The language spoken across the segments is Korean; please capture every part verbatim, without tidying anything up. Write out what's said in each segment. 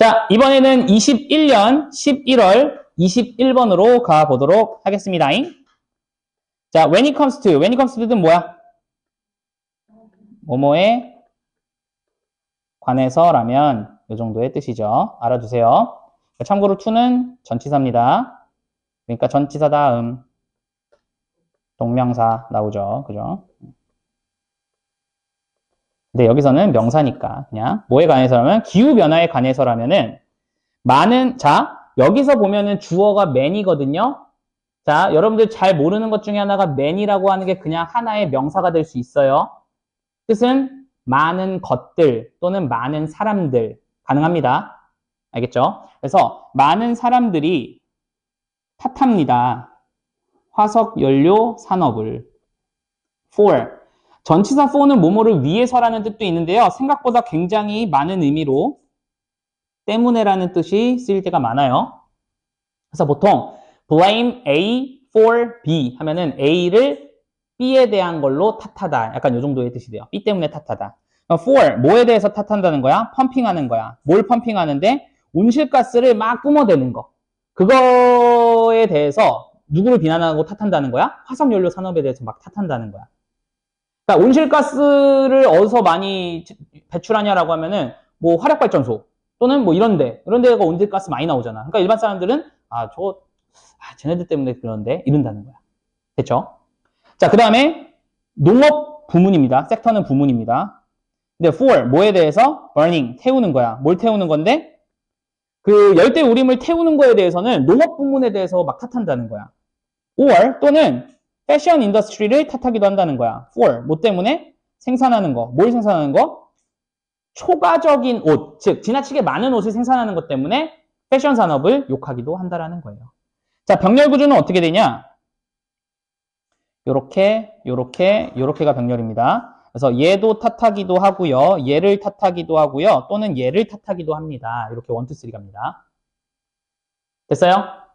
자, 이번에는 이십일 년 십일월 이십일 번으로 가보도록 하겠습니다. 자, when it comes to, when it comes to는 뭐야? 뭐뭐에 관해서라면 이 정도의 뜻이죠. 알아두세요. 참고로 to는 전치사입니다. 그러니까 전치사 다음 동명사 나오죠. 그죠? 근데 여기서는 명사니까 그냥 뭐에 관해서라면 기후변화에 관해서라면은 많은, 자 여기서 보면은 주어가 man이거든요. 자 여러분들 잘 모르는 것 중에 하나가 man이라고 하는 게 그냥 하나의 명사가 될 수 있어요. 뜻은 많은 것들 또는 많은 사람들 가능합니다. 알겠죠? 그래서 많은 사람들이 탓합니다. 화석연료 산업을. for 전치사 for는 뭐뭐를 위해서라는 뜻도 있는데요. 생각보다 굉장히 많은 의미로 때문에라는 뜻이 쓰일 때가 많아요. 그래서 보통 blame A for B 하면은 A를 B에 대한 걸로 탓하다. 약간 이 정도의 뜻이 돼요. B 때문에 탓하다. for 뭐에 대해서 탓한다는 거야? 펌핑하는 거야. 뭘 펌핑하는데? 온실가스를 막 뿜어대는 거. 그거에 대해서 누구를 비난하고 탓한다는 거야? 화석연료 산업에 대해서 막 탓한다는 거야. 그러니까 온실가스를 어디서 많이 배출하냐라고 하면은 뭐 화력발전소 또는 뭐 이런데 이런 데가 온실가스 많이 나오잖아. 그러니까 일반 사람들은 아 저거 아, 쟤네들 때문에 그런데 이런다는 거야. 됐죠? 자, 그 다음에 농업 부문입니다. 섹터는 부문입니다. 근데 for 뭐에 대해서 burning 태우는 거야. 뭘 태우는 건데 그 열대 우림을 태우는 거에 대해서는 농업 부문에 대해서 막 탓한다는 거야. or 또는 패션 인더스트리를 탓하기도 한다는 거야. for 뭐 때문에? 생산하는 거. 뭘 생산하는 거? 초과적인 옷, 즉 지나치게 많은 옷을 생산하는 것 때문에 패션 산업을 욕하기도 한다라는 거예요. 자, 병렬 구조는 어떻게 되냐? 요렇게, 요렇게, 요렇게가 병렬입니다. 그래서 얘도 탓하기도 하고요. 얘를 탓하기도 하고요. 또는 얘를 탓하기도 합니다. 이렇게 일, 이, 삼 갑니다. 됐어요?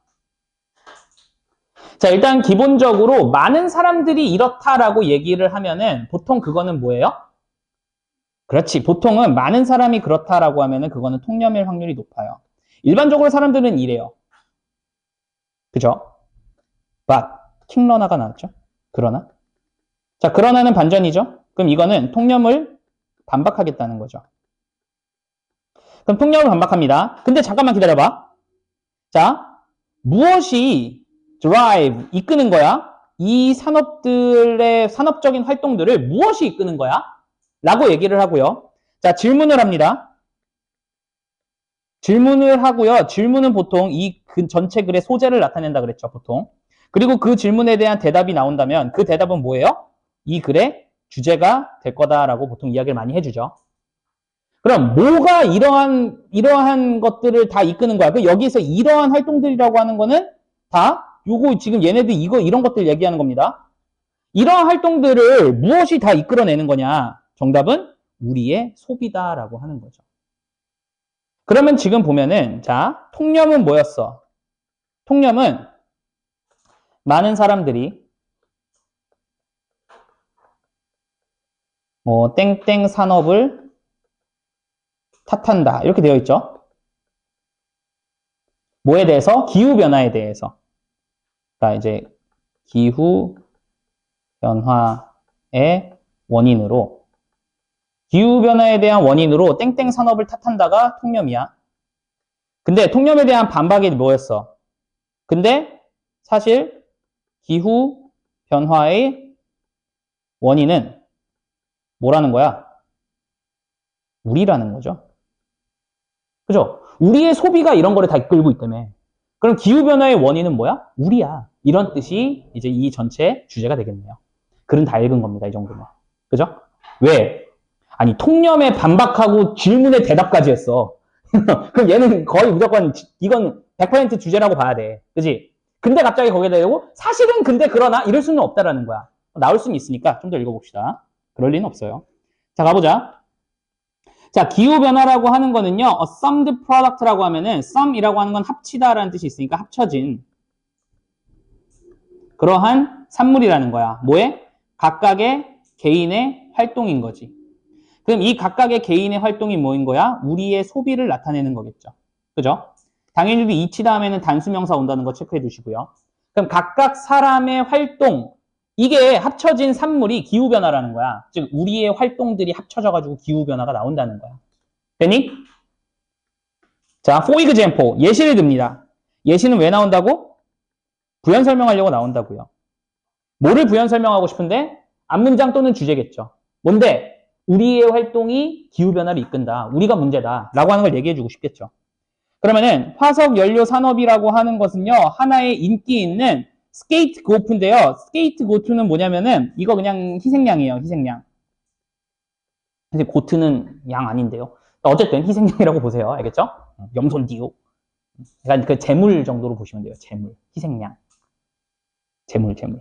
자, 일단 기본적으로 많은 사람들이 이렇다라고 얘기를 하면은 보통 그거는 뭐예요? 그렇지. 보통은 많은 사람이 그렇다라고 하면은 그거는 통념일 확률이 높아요. 일반적으로 사람들은 이래요. 그죠? but, 킹러나가 나왔죠? 그러나. 자, 그러나는 반전이죠? 그럼 이거는 통념을 반박하겠다는 거죠. 그럼 통념을 반박합니다. 근데 잠깐만 기다려봐. 자, 무엇이 drive, 이끄는 거야? 이 산업들의 산업적인 활동들을 무엇이 이끄는 거야? 라고 얘기를 하고요. 자, 질문을 합니다. 질문을 하고요. 질문은 보통 이 전체 글의 소재를 나타낸다 그랬죠, 보통. 그리고 그 질문에 대한 대답이 나온다면 그 대답은 뭐예요? 이 글의 주제가 될 거다라고 보통 이야기를 많이 해주죠. 그럼 뭐가 이러한 이러한 것들을 다 이끄는 거야? 그 여기서 이러한 활동들이라고 하는 거는 다 요거 지금 얘네들 이거 이런 것들 얘기하는 겁니다. 이러한 활동들을 무엇이 다 이끌어내는 거냐? 정답은 우리의 소비다라고 하는 거죠. 그러면 지금 보면은 자, 통념은 뭐였어? 통념은 많은 사람들이 뭐 땡땡 산업을 탓한다. 이렇게 되어 있죠. 뭐에 대해서? 기후변화에 대해서. 그러니까 이제 기후변화의 원인으로 기후변화에 대한 원인으로 땡땡 산업을 탓한다가 통념이야. 근데 통념에 대한 반박이 뭐였어? 근데 사실 기후변화의 원인은 뭐라는 거야? 우리라는 거죠. 그죠? 우리의 소비가 이런 거를 다 이끌고 있다며. 그럼 기후변화의 원인은 뭐야? 우리야. 이런 뜻이 이제 이 전체 주제가 되겠네요. 글은 다 읽은 겁니다. 이 정도면. 그죠? 왜? 아니, 통념에 반박하고 질문에 대답까지 했어. 그럼 얘는 거의 무조건 이건 백 퍼센트 주제라고 봐야 돼. 그지? 근데 갑자기 거기에 대고 사실은 근데 그러나 이럴 수는 없다라는 거야. 나올 수는 있으니까 좀 더 읽어봅시다. 그럴 리는 없어요. 자, 가보자. 자, 기후변화라고 하는 거는요, a summed product라고 하면은, sum이라고 하는 건 합치다라는 뜻이 있으니까 합쳐진 그러한 산물이라는 거야. 뭐에? 각각의 개인의 활동인 거지. 그럼 이 각각의 개인의 활동이 뭐인 거야? 우리의 소비를 나타내는 거겠죠. 그죠? 당연히 우리 이치 다음에는 단수명사 온다는 거 체크해 두시고요. 그럼 각각 사람의 활동, 이게 합쳐진 산물이 기후변화라는 거야. 즉 우리의 활동들이 합쳐져가지고 기후변화가 나온다는 거야. 되니? 자, for example, 예시를 듭니다. 예시는 왜 나온다고? 부연 설명하려고 나온다고요. 뭐를 부연 설명하고 싶은데? 앞문장 또는 주제겠죠. 뭔데? 우리의 활동이 기후변화를 이끈다. 우리가 문제다. 라고 하는 걸 얘기해주고 싶겠죠. 그러면은 화석연료 산업이라고 하는 것은요. 하나의 인기 있는 스케이트 고프인데요. 스케이트 고트는 뭐냐면은 이거 그냥 희생양이에요. 희생양. 사실 고트는 양 아닌데요. 어쨌든 희생양이라고 보세요. 알겠죠? 염손디오. 그러니까 그 재물 정도로 보시면 돼요. 재물. 희생양. 재물, 재물.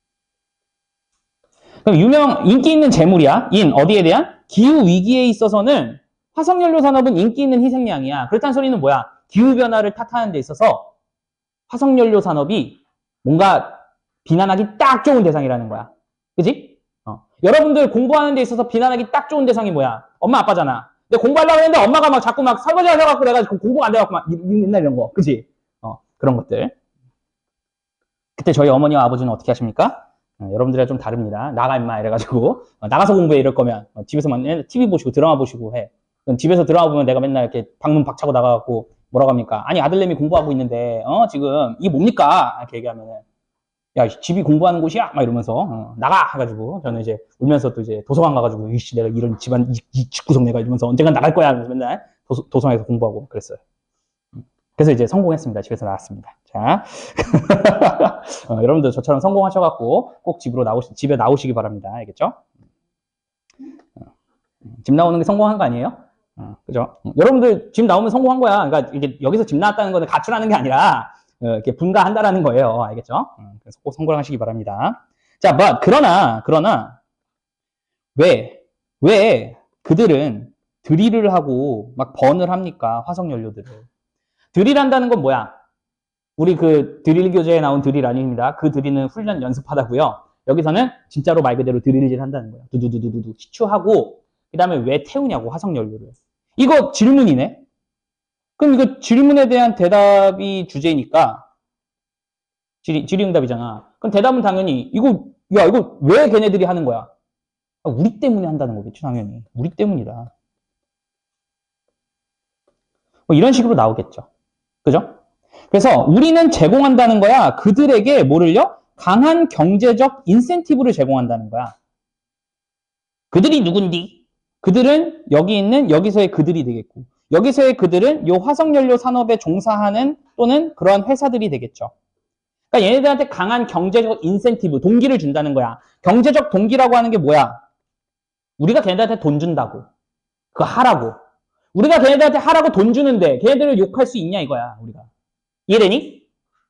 그럼 유명, 인기 있는 재물이야. 인, 어디에 대한? 기후위기에 있어서는 화석연료 산업은 인기 있는 희생양이야. 그렇다는 소리는 뭐야? 기후변화를 탓하는 데 있어서 화석연료 산업이 뭔가 비난하기 딱 좋은 대상이라는 거야. 그지? 어. 여러분들 공부하는 데 있어서 비난하기 딱 좋은 대상이 뭐야? 엄마, 아빠잖아. 근데 공부하려고 했는데 엄마가 막 자꾸 막 설거지 하셔갖고 내가 공부가 안 돼갖고 막 맨날 이런 거. 그지? 어, 그런 것들. 그때 저희 어머니와 아버지는 어떻게 하십니까? 어, 여러분들이랑 좀 다릅니다. 나가 임마 이래가지고 어, 나가서 공부해 이럴 거면 어, 집에서만 티비 보시고 드라마 보시고 해. 그럼 집에서 드라마 보면 내가 맨날 이렇게 방문 박차고 나가갖고 뭐라고 합니까? 아니 아들내미 공부하고 있는데 어 지금 이게 뭡니까? 이렇게 얘기하면은 야 집이 공부하는 곳이야? 막 이러면서 어, 나가 해가지고 저는 이제 울면서 또 이제 도서관 가가지고 이씨 내가 이런 집안 이, 이 집구석 내가 이러면서 언젠간 나갈 거야 하면서 맨날 도서, 도서관에서 공부하고 그랬어요. 그래서 이제 성공했습니다. 집에서 나왔습니다. 자, 어, 여러분들 저처럼 성공하셔갖고 꼭 집으로 나오시, 집에 나오시기 바랍니다. 알겠죠? 어, 집 나오는 게 성공한 거 아니에요? 어, 그죠? 어, 여러분들 집 나오면 성공한 거야. 그러니까 이게 여기서 집 나왔다는 거는 가출하는 게 아니라 어, 이렇게 분가한다라는 거예요. 알겠죠? 어, 그래서 꼭 성공하시기 바랍니다. 자, but, 그러나 그러나 왜 왜 그들은 드릴을 하고 막 번을 합니까? 화석 연료들을. 드릴한다는 건 뭐야? 우리 그 드릴 교재에 나온 드릴 아닙니다. 그 드릴은 훈련 연습하다고요. 여기서는 진짜로 말 그대로 드릴질 한다는 거예요. 두두두두두 치추하고 그 다음에 왜 태우냐고 화석 연료를. 이거 질문이네. 그럼 이거 질문에 대한 대답이 주제니까 질의, 질의응답이잖아. 그럼 대답은 당연히 이거 야 이거 왜 걔네들이 하는 거야? 우리 때문에 한다는 거겠죠 당연히. 우리 때문이다. 뭐 이런 식으로 나오겠죠. 그죠? 그래서 우리는 제공한다는 거야. 그들에게 뭐를요? 강한 경제적 인센티브를 제공한다는 거야. 그들이 누군디? 그들은 여기 있는 여기서의 그들이 되겠고 여기서의 그들은 요 화석연료 산업에 종사하는 또는 그러한 회사들이 되겠죠. 그러니까 얘네들한테 강한 경제적 인센티브, 동기를 준다는 거야. 경제적 동기라고 하는 게 뭐야? 우리가 걔네들한테 돈 준다고. 그거 하라고. 우리가 걔네들한테 하라고 돈 주는데 걔네들을 욕할 수 있냐 이거야 우리가. 이해되니?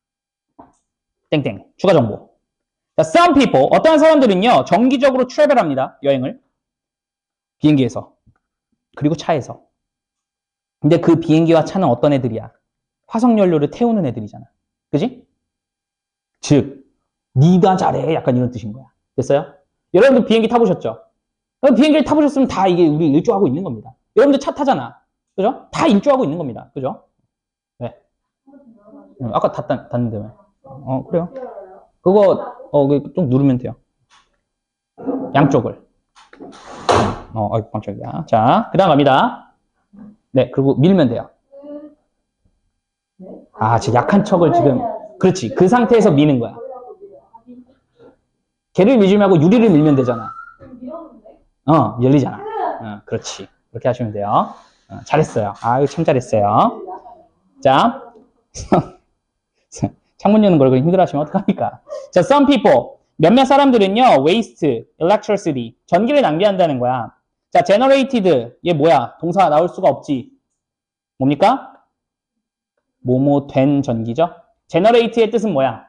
땡땡. 추가 정보. 자, some people. 어떠한 사람들은요. 정기적으로 트래블합니다. 여행을. 비행기에서. 그리고 차에서. 근데 그 비행기와 차는 어떤 애들이야? 화석연료를 태우는 애들이잖아. 그지? 즉 네가 잘해. 약간 이런 뜻인 거야. 됐어요? 여러분들 비행기 타보셨죠? 비행기를 타보셨으면 다 이게 우리 일조하고 있는 겁니다. 여러분들 차 타잖아. 그죠? 다 일조하고 있는 겁니다. 그죠? 네. 아까 닫, 닫는데 왜? 어, 그래요? 그거, 어, 좀 누르면 돼요. 양쪽을. 어, 어 깜짝이야. 자, 그 다음 갑니다. 네, 그리고 밀면 돼요. 아, 지금 약한 척을 지금, 그렇지. 그 상태에서 미는 거야. 걔를 밀지 말고 유리를 밀면 되잖아. 어, 열리잖아. 어, 그렇지. 그렇게 하시면 돼요. 어, 잘했어요. 아유, 참 잘했어요. 자. 창문 여는 걸 힘들어 하시면 어떡합니까? 자, some people. 몇몇 사람들은요, waste, electricity. 전기를 낭비한다는 거야. 자, generated. 얘 뭐야? 동사 나올 수가 없지. 뭡니까? 뭐뭐 된 전기죠? generate의 뜻은 뭐야?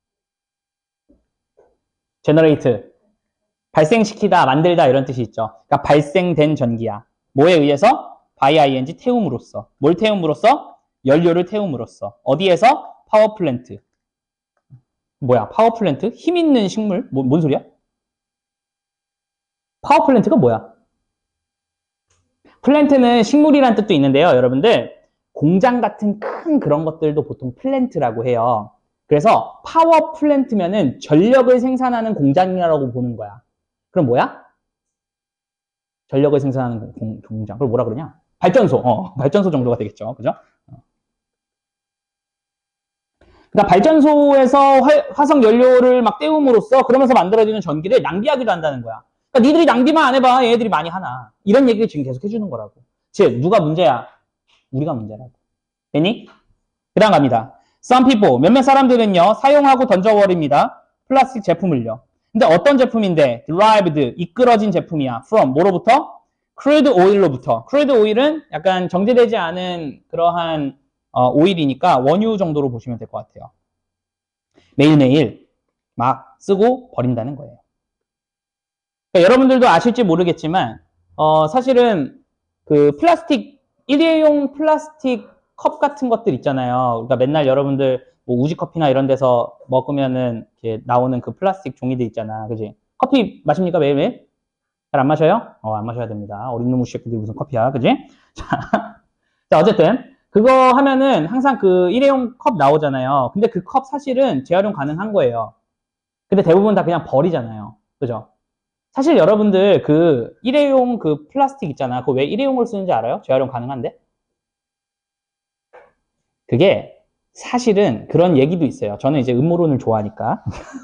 generate. 발생시키다, 만들다 이런 뜻이 있죠. 그러니까 발생된 전기야. 뭐에 의해서? by ing 태움으로써. 뭘 태움으로써? 연료를 태움으로써. 어디에서? 파워플랜트. 뭐야? 파워플랜트? 힘 있는 식물? 뭐, 뭔 소리야? 파워플랜트가 뭐야? 플랜트는 식물이란 뜻도 있는데요. 여러분들, 공장 같은 큰 그런 것들도 보통 플랜트라고 해요. 그래서 파워 플랜트면은 전력을 생산하는 공장이라고 보는 거야. 그럼 뭐야? 전력을 생산하는 공, 공장. 그걸 뭐라 그러냐? 발전소. 어, 발전소 정도가 되겠죠. 그죠? 그러니까 발전소에서 화, 화석 연료를 막 때움으로써 그러면서 만들어지는 전기를 낭비하기도 한다는 거야. 그러니까 니들이 낭비만 안 해봐. 얘네들이 많이 하나. 이런 얘기를 지금 계속 해주는 거라고. 즉, 누가 문제야? 우리가 문제라고. 됐니? 그 다음 갑니다. Some people, 몇몇 사람들은요, 사용하고 던져버립니다. 플라스틱 제품을요. 근데 어떤 제품인데? derived, 이끌어진 제품이야. from, 뭐로부터? crude oil로부터. crude oil은 약간 정제되지 않은 그러한 어, 오일이니까 원유 정도로 보시면 될 것 같아요. 매일매일 막 쓰고 버린다는 거예요. 그러니까 여러분들도 아실지 모르겠지만 어, 사실은 그 플라스틱, 일회용 플라스틱 컵 같은 것들 있잖아요. 그러니까 맨날 여러분들 뭐 우지커피나 이런 데서 먹으면은 이렇게 나오는 그 플라스틱 종이들 있잖아. 그지? 커피 마십니까? 매일매일? 잘 안 마셔요? 어, 안 마셔야 됩니다. 어린 놈의 새끼들이 무슨 커피야. 그지? 자, 자, 어쨌든 그거 하면은 항상 그 일회용 컵 나오잖아요. 근데 그 컵 사실은 재활용 가능한 거예요. 근데 대부분 다 그냥 버리잖아요. 그죠? 사실 여러분들 그 일회용 그 플라스틱 있잖아. 그거 왜 일회용을 쓰는지 알아요? 재활용 가능한데? 그게 사실은 그런 얘기도 있어요. 저는 이제 음모론을 좋아하니까.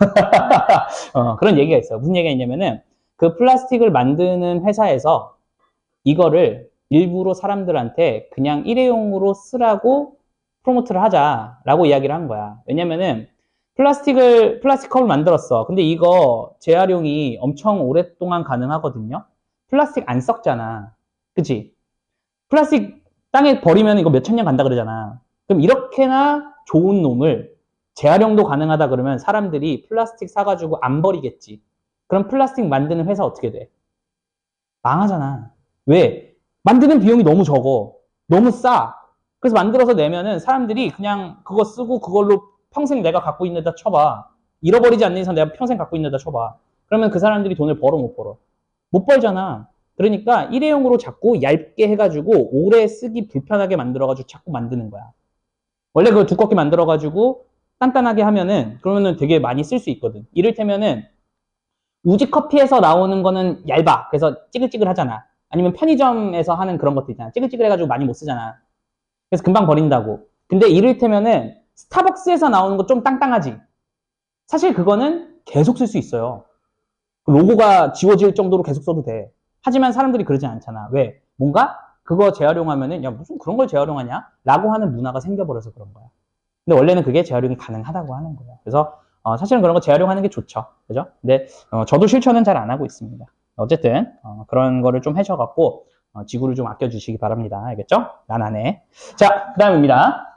어, 그런 얘기가 있어요. 무슨 얘기가 있냐면은 그 플라스틱을 만드는 회사에서 이거를 일부러 사람들한테 그냥 일회용으로 쓰라고 프로모트를 하자라고 이야기를 한 거야. 왜냐면은 플라스틱을, 플라스틱 컵을 만들었어. 근데 이거 재활용이 엄청 오랫동안 가능하거든요. 플라스틱 안 썩잖아. 그치? 플라스틱 땅에 버리면 이거 몇천 년 간다 그러잖아. 그럼 이렇게나 좋은 놈을 재활용도 가능하다 그러면 사람들이 플라스틱 사가지고 안 버리겠지. 그럼 플라스틱 만드는 회사 어떻게 돼? 망하잖아. 왜? 만드는 비용이 너무 적어. 너무 싸. 그래서 만들어서 내면은 사람들이 그냥 그거 쓰고 그걸로 평생 내가 갖고 있는 데다 쳐봐. 잃어버리지 않는 이상 내가 평생 갖고 있는 데다 쳐봐. 그러면 그 사람들이 돈을 벌어 못 벌어? 못 벌잖아. 그러니까 일회용으로 자꾸 얇게 해가지고 오래 쓰기 불편하게 만들어가지고 자꾸 만드는 거야. 원래 그걸 두껍게 만들어가지고 단단하게 하면은 그러면은 되게 많이 쓸 수 있거든. 이를테면은 우지 커피에서 나오는 거는 얇아. 그래서 찌글찌글 하잖아. 아니면 편의점에서 하는 그런 것도 있잖아. 찌글찌글 해가지고 많이 못 쓰잖아. 그래서 금방 버린다고. 근데 이를테면은 스타벅스에서 나오는 거 좀 땅땅하지. 사실 그거는 계속 쓸 수 있어요. 로고가 지워질 정도로 계속 써도 돼. 하지만 사람들이 그러지 않잖아. 왜? 뭔가 그거 재활용하면은 야 무슨 그런 걸 재활용하냐? 라고 하는 문화가 생겨버려서 그런 거야. 근데 원래는 그게 재활용이 가능하다고 하는 거야. 그래서 어, 사실은 그런 거 재활용하는 게 좋죠. 그죠? 근데 어, 저도 실천은 잘 안 하고 있습니다. 어쨌든 어, 그런 거를 좀 하셔갖고 어, 지구를 좀 아껴주시기 바랍니다. 알겠죠? 난 안 해. 자, 그 다음입니다.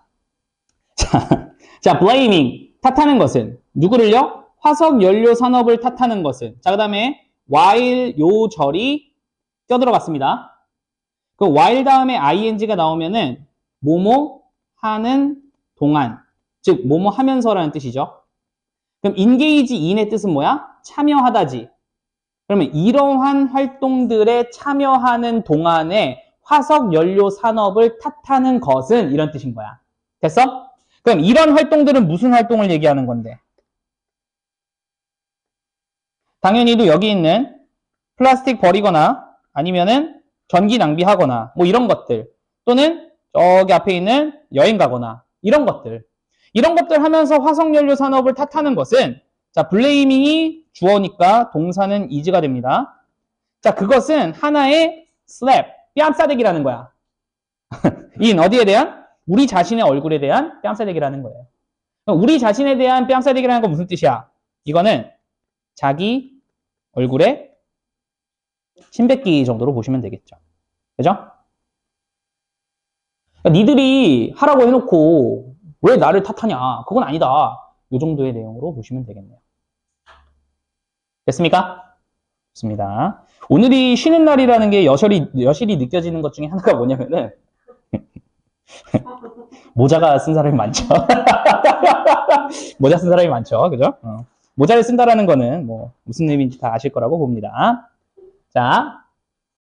자, 자, blaming 탓하는 것은 누구를요? 화석 연료 산업을 탓하는 것은. 자, 그 다음에 while 요절이 껴들어갔습니다. 그 while 다음에 ing가 나오면은 뭐뭐 하는 동안, 즉 뭐뭐 하면서라는 뜻이죠. 그럼 engage in의 뜻은 뭐야? 참여하다지. 그러면 이러한 활동들에 참여하는 동안에 화석 연료 산업을 탓하는 것은 이런 뜻인 거야. 됐어? 그럼 이런 활동들은 무슨 활동을 얘기하는 건데? 당연히도 여기 있는 플라스틱 버리거나 아니면은 전기 낭비하거나 뭐 이런 것들 또는 저기 앞에 있는 여행 가거나 이런 것들 이런 것들 하면서 화석연료 산업을 탓하는 것은 자 블레이밍이 주어니까 동사는 is가 됩니다. 자 그것은 하나의 slap 뺨싸대기라는 거야. in 어디에 대한? 우리 자신의 얼굴에 대한 뺨싸대기라는 거예요. 우리 자신에 대한 뺨싸대기라는 건 무슨 뜻이야? 이거는 자기 얼굴에 침뱉기 정도로 보시면 되겠죠. 그죠? 그러니까 니들이 하라고 해놓고 왜 나를 탓하냐? 그건 아니다. 이 정도의 내용으로 보시면 되겠네요. 됐습니까? 좋습니다. 오늘이 쉬는 날이라는 게 여실히, 여실히 느껴지는 것 중에 하나가 뭐냐면은 모자가 쓴 사람이 많죠. 모자 쓴 사람이 많죠. 그죠? 어. 모자를 쓴다라는 거는 뭐 무슨 의미인지 다 아실 거라고 봅니다. 자,